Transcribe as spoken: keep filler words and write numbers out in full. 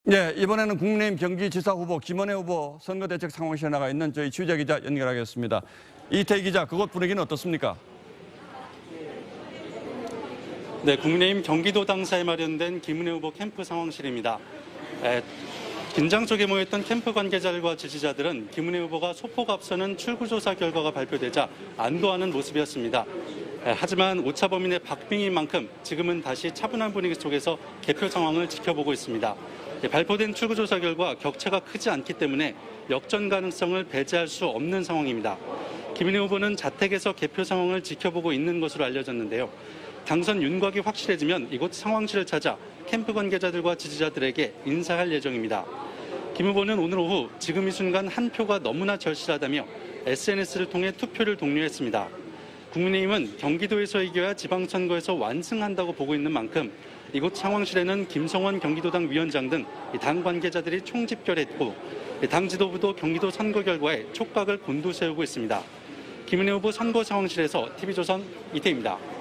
네, 이번에는 국민의힘 경기지사 후보 김은혜 후보 선거대책 상황실에 나가 있는 저희 취재 기자 연결하겠습니다. 이태희 기자, 그곳 분위기는 어떻습니까? 네, 국민의힘 경기도 당사에 마련된 김은혜 후보 캠프 상황실입니다. 에, 긴장 속에 모였던 캠프 관계자들과 지지자들은 김은혜 후보가 소폭 앞서는 출구조사 결과가 발표되자 안도하는 모습이었습니다. 에, 하지만 오차 범인의 박빙인 만큼 지금은 다시 차분한 분위기 속에서 개표 상황을 지켜보고 있습니다. 예, 발표된 출구조사 결과 격차가 크지 않기 때문에 역전 가능성을 배제할 수 없는 상황입니다. 김은혜 후보는 자택에서 개표 상황을 지켜보고 있는 것으로 알려졌는데요. 당선 윤곽이 확실해지면 이곳 상황실을 찾아 캠프 관계자들과 지지자들에게 인사할 예정입니다. 김 후보는 오늘 오후 지금 이 순간 한 표가 너무나 절실하다며 에스엔에스를 통해 투표를 독려했습니다. 국민의힘은 경기도에서 이겨야 지방선거에서 완승한다고 보고 있는 만큼 이곳 상황실에는 김성원 경기도당 위원장 등 당 관계자들이 총집결했고 당 지도부도 경기도 선거 결과에 촉각을 곤두세우고 있습니다. 김은혜 후보 선거 상황실에서 티비조선 이태희입니다.